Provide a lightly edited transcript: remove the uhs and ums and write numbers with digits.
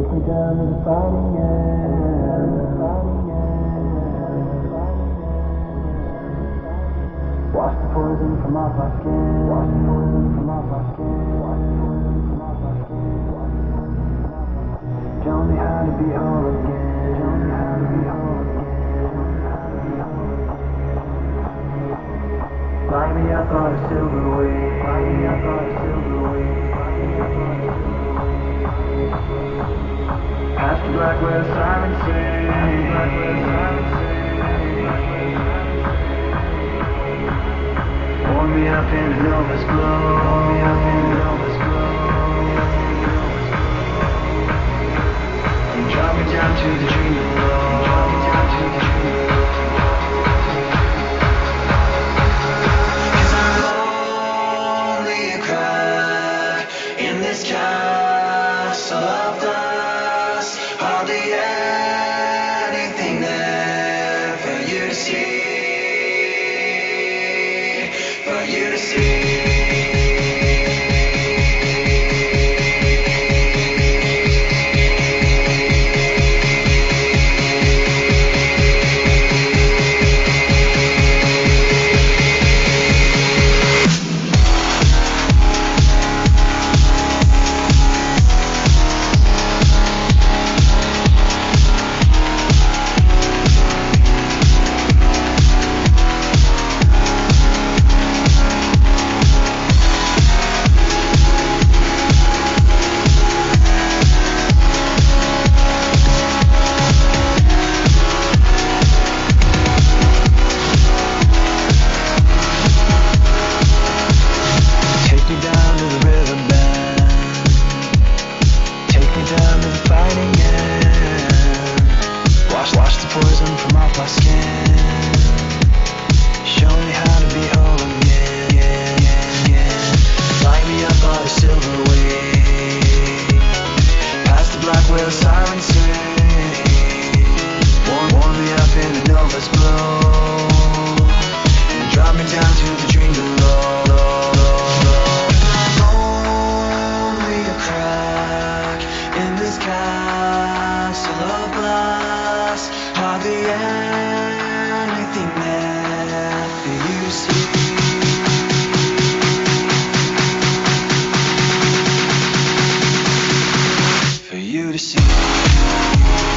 me down to the fighting end. Wash the poison from off my skin. Wash the poison from off my skin. Wash the poison from off my skin. Show me how to be whole again. Show me how to be whole again. Line me up on a silver wave. Line me up on a silver wave. Past the black where the silence sings. Warm me up in a Nova's glow. Warm me up in a Nova's glow. And drop me down to the dream below. Drop me down to the dream below. Cause I'm only a crack in this castle of dust. Hardly anything there for you to see. For you to see. For you to see.